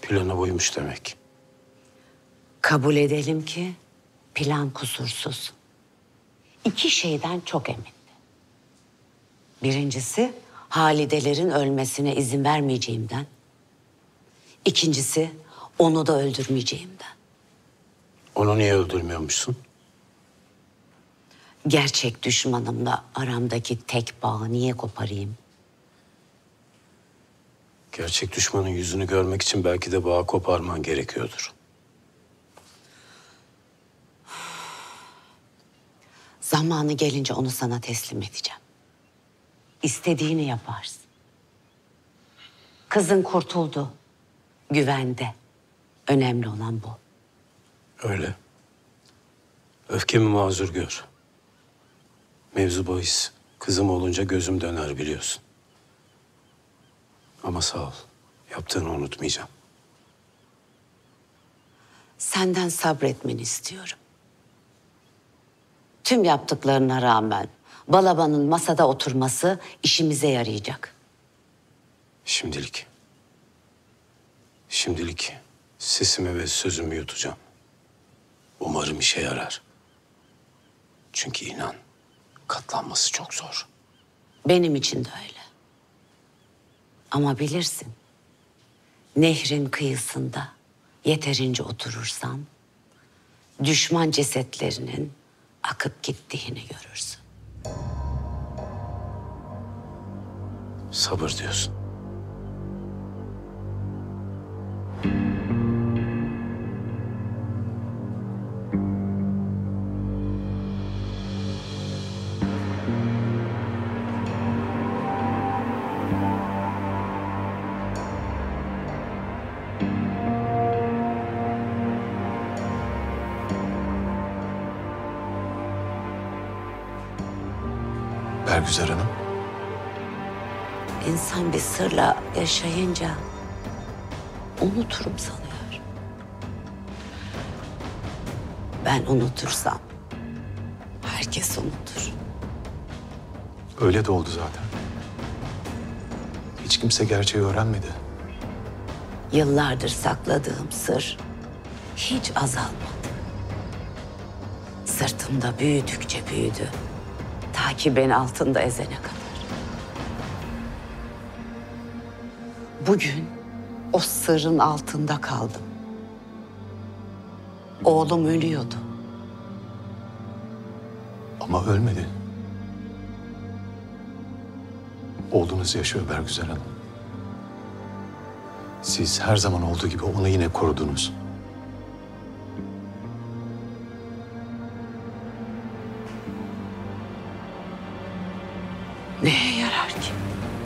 Plana uymuş demek. Kabul edelim ki plan kusursuz. İki şeyden çok emindi. Birincisi Halidelerin ölmesine izin vermeyeceğimden. İkincisi onu da öldürmeyeceğimden. Onu niye öldürmüyormuşsun? Gerçek düşmanımla aramdaki tek bağı niye koparayım? Gerçek düşmanın yüzünü görmek için belki de bağı koparman gerekiyordur. Zamanı gelince onu sana teslim edeceğim. İstediğini yaparsın. Kızın kurtuldu. Güvende. Önemli olan bu. Öyle. Öfkemi mazur gör. Mevzu bahis. Kızım olunca gözüm döner biliyorsun. Ama sağ ol. Yaptığını unutmayacağım. Senden sabretmeni istiyorum. Tüm yaptıklarına rağmen Balaban'ın masada oturması işimize yarayacak. Şimdilik. Şimdilik sesimi ve sözümü yutacağım. Umarım işe yarar. Çünkü inan, katlanması çok zor. Benim için de öyle. Ama bilirsin, nehrin kıyısında yeterince oturursan, düşman cesetlerinin akıp gittiğini görürsün. Sabır diyorsun. Bergüzar Hanım. İnsan bir sırla yaşayınca unuturum sanıyor. Ben unutursam herkes unutur. Öyle de oldu zaten. Hiç kimse gerçeği öğrenmedi. Yıllardır sakladığım sır hiç azalmadı. Sırtımda büyüdükçe büyüdü. Ta ki beni altında ezene kadar. Bugün o sırrın altında kaldım. Oğlum ölüyordu. Ama ölmedi. Oğlunuz yaşıyor Bergüzar Hanım. Siz her zaman olduğu gibi onu yine korudunuz. Neye yarar ki?